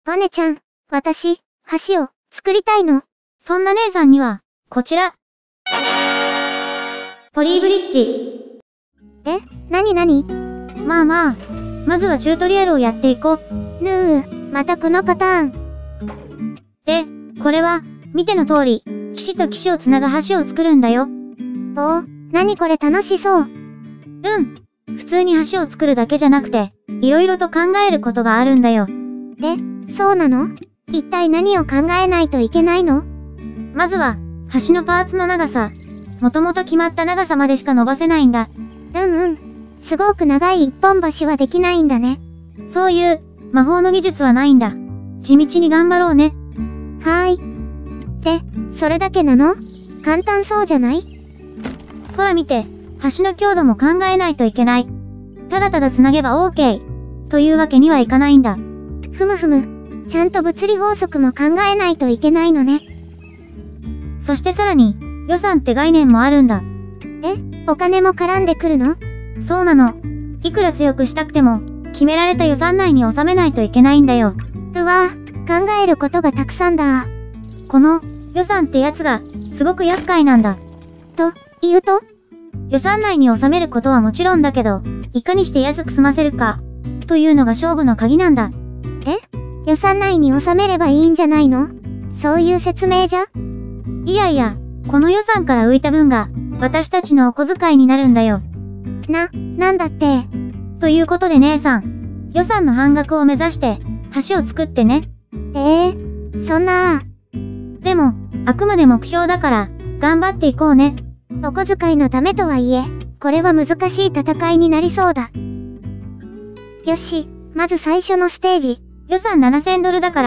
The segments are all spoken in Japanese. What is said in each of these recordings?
バネちゃん、私、橋を作りたいの。 そんな姉さんには、こちら。ポリーブリッジ。 なになに？ まあまあ、まずはチュートリアルをやっていこう。 またこのパターン。 で、これは、見ての通り、岸と岸をつなぐ橋を作るんだよ。 なにこれ楽しそう。 普通に橋を作るだけじゃなくて、いろいろと考えることがあるんだよ。 そうなの？一体何を考えないといけないの？ まずは、橋のパーツの長さ。もともと決まった長さまでしか伸ばせないんだ。 すごく長い一本橋はできないんだね。 そういう、魔法の技術はないんだ。地道に頑張ろうね。 はーい。で、それだけなの？簡単そうじゃない？ ほら見て、橋の強度も考えないといけない。ただただ繋げば OK。というわけにはいかないんだ。 ふむふむ。ちゃんと物理法則も考えないといけないのね。 そしてさらに、予算って概念もあるんだ。 お金も絡んでくるの？ そうなの。いくら強くしたくても、決められた予算内に収めないといけないんだよ。 考えることがたくさんだ。 この、予算ってやつが、すごく厄介なんだ。 というと？ 予算内に収めることはもちろんだけど、いかにして安く済ませるか、というのが勝負の鍵なんだ。 予算内に収めればいいんじゃないの？そういう説明じゃ？ いやいや、この予算から浮いた分が、私たちのお小遣いになるんだよ。 なんだって。 ということで姉さん、予算の半額を目指して、橋を作ってね。 そんな。 でも、あくまで目標だから、頑張っていこうね。 お小遣いのためとはいえ、これは難しい戦いになりそうだ。よし、まず最初のステージ。 予算$7000だから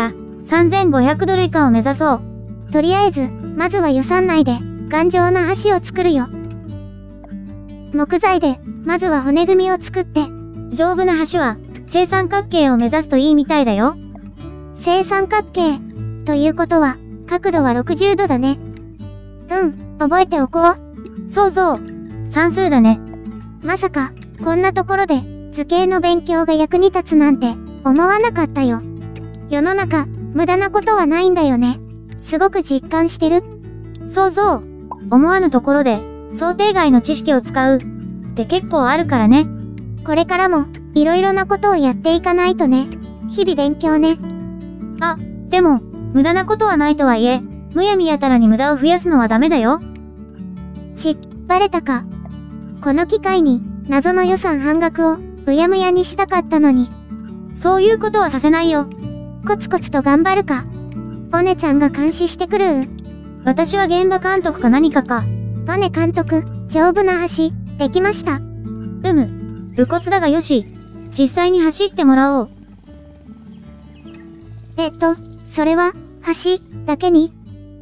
、$3500以下を目指そう。 とりあえず、まずは予算内で、頑丈な橋を作るよ。木材で、まずは骨組みを作って。 丈夫な橋は、正三角形を目指すといいみたいだよ。 正三角形。ということは、角度は60度だね。覚えておこう。 そうそう。算数だね。 まさか、こんなところで、図形の勉強が役に立つなんて、思わなかったよ。世の中、無駄なことはないんだよね。すごく実感してる。 そうそう。思わぬところで、想定外の知識を使う。って結構あるからね。 これからも、いろいろなことをやっていかないとね。日々勉強ね。 でも、無駄なことはないとはいえ、むやみやたらに無駄を増やすのはダメだよ。 バレたか。この機会に、謎の予算半額を、うやむやにしたかったのに。 そういうことはさせないよ。 コツコツと頑張るか。ボネちゃんが監視してくる。 私は現場監督か何かか。 ボネ監督、丈夫な橋、できました。 武骨だがよし。実際に走ってもらおう。 それは、橋、だけに？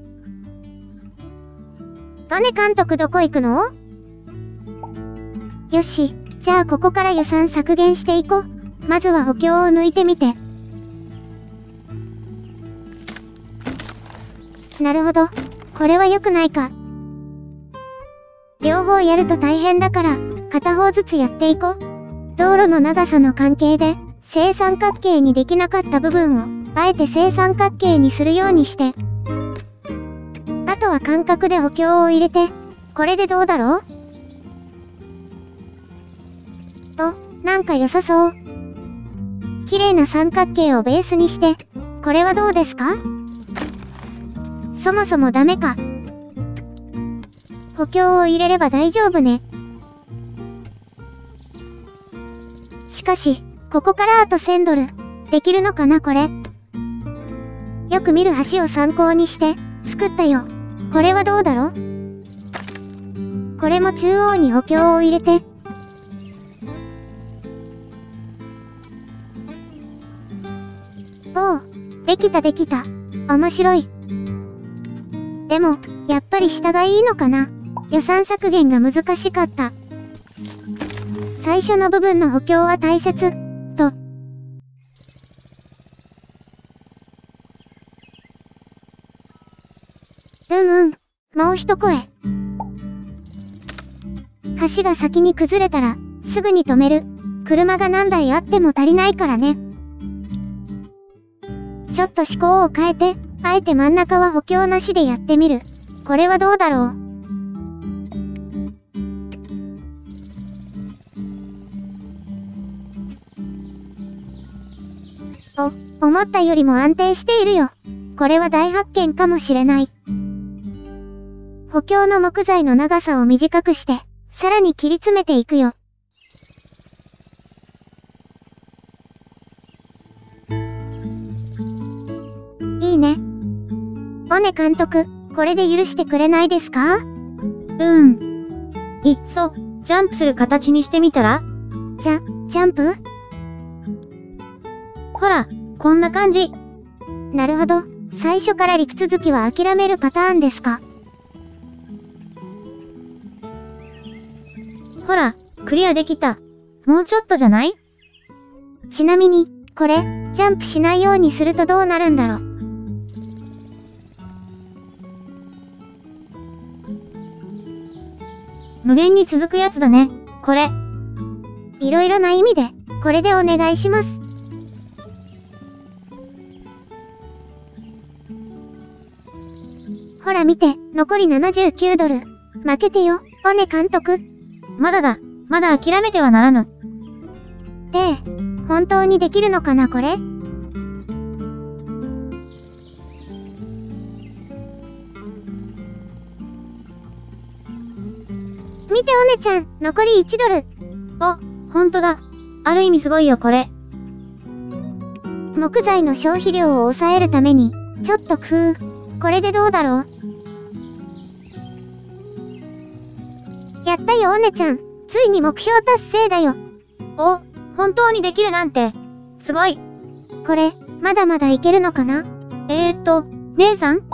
ボネ監督どこ行くの？よし、じゃあここから予算削減していこう。まずは補強を抜いてみて。なるほど。これは良くないか。両方やると大変だから、片方ずつやっていこう。道路の長さの関係で、正三角形にできなかった部分を、あえて正三角形にするようにして。あとは間隔で補強を入れて、これでどうだろう？なんか良さそう。綺麗な三角形をベースにして、これはどうですか？そもそもダメか。補強を入れれば大丈夫ね。しかし、ここからあと$1000。できるのかなこれ。よく見る橋を参考にして、作ったよ。これはどうだろう？これも中央に補強を入れて。できたできた。面白い。でも、やっぱり下がいいのかな。予算削減が難しかった。最初の部分の補強は大切、と。もう一声。橋が先に崩れたら、すぐに止める。車が何台あっても足りないからね。 ちょっと思考を変えて、あえて真ん中は補強なしでやってみる。これはどうだろう。思ったよりも安定しているよ。これは大発見かもしれない。補強の木材の長さを短くして、さらに切り詰めていくよ。いいね。オネ監督、これで許してくれないですか？ いっそ、ジャンプする形にしてみたら？ ジャンプ？ ほら、こんな感じ。 なるほど。最初から陸続きは諦めるパターンですか？ ほら、クリアできた。もうちょっとじゃない？ ちなみに、これ、ジャンプしないようにするとどうなるんだろう。 無限に続くやつだね、これ。 いろいろな意味で、これでお願いします。ほら見て、残り79ドル。負けてよ、オネ監督。 まだだ、まだ諦めてはならぬ。 本当にできるのかなこれ？見てオネちゃん、残り1ドル。 ほんとだ。ある意味すごいよこれ。 木材の消費量を抑えるために、ちょっと工夫。これでどうだろう？やったよオネちゃん。ついに目標達成だよ。 本当にできるなんて。すごい。 これ、まだまだいけるのかな？ 姉さん？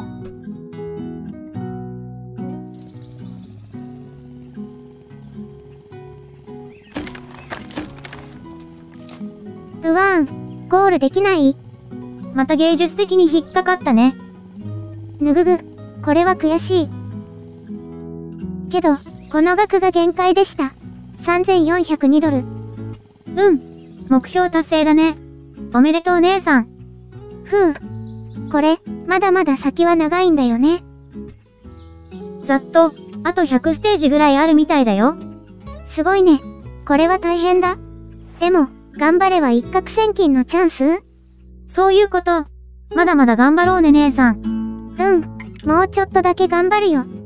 ゴールできない？ また芸術的に引っかかったね。 ぬぐぐ、これは悔しい。けど、この額が限界でした。3402ドル。 目標達成だね。おめでとう姉さん。 これ、まだまだ先は長いんだよね。 ざっと、あと100ステージぐらいあるみたいだよ。 すごいね。これは大変だ。でも、頑張れば一攫千金のチャンス？ そういうこと。まだまだ頑張ろうね姉さん。 もうちょっとだけ頑張るよ。